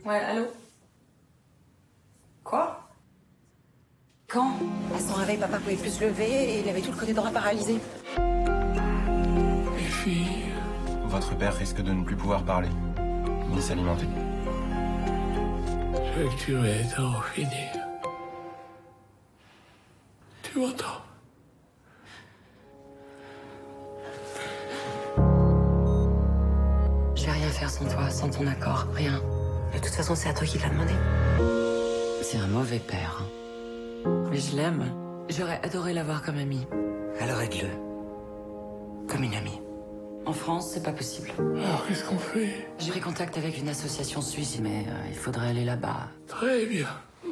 Ouais, allô? Quoi? Quand? À son réveil, papa pouvait plus se lever et il avait tout le côté droit paralysé. Les filles... Votre père risque de ne plus pouvoir parler, ni s'alimenter. Je veux que tu m'aides à en finir. Tu m'entends? Je vais rien faire sans toi, sans ton accord, rien. De toute façon, c'est à toi qui l'a demandé. C'est un mauvais père. Mais je l'aime. J'aurais adoré l'avoir comme ami. Alors aide-le. Comme une amie. En France, c'est pas possible. Alors, qu'est-ce qu'on fait? J'ai pris contact avec une association suisse, mais il faudrait aller là-bas. Très bien.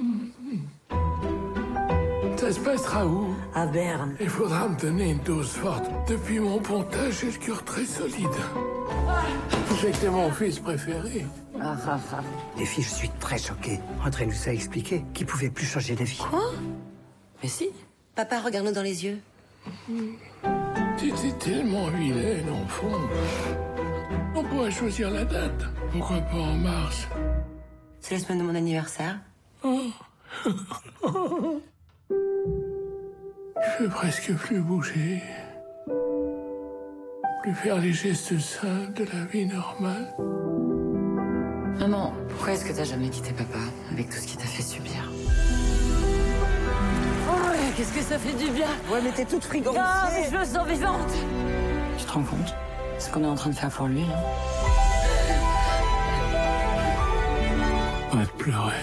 Ça se passera où? À Berne. Il faudra me donner une dose forte. Depuis mon pontage, j'ai le cœur très solide. Je sais que t'es mon fils préféré. Les filles, je suis très choquée. André nous a expliqué qu'il pouvait plus changer d'avis. Quoi? Mais si. Papa, regarde-nous dans les yeux. T'étais tellement vilaine, en fond. On pourrait choisir la date. Pourquoi pas en mars? C'est la semaine de mon anniversaire. Je peux presque plus bouger. Plus faire les gestes simples de la vie normale. Maman, pourquoi est-ce que t'as jamais quitté papa avec tout ce qu'il t'a fait subir? Oh, qu'est-ce que ça fait du bien! Ouais, mais t'es toute frigorifiée. Ah, mais je me sens vivante! Tu te rends compte? Ce qu'on est en train de faire pour lui, là? Arrête de pleurer.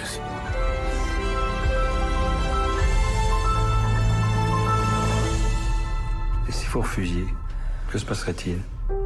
Et si vous refusiez, que se passerait-il?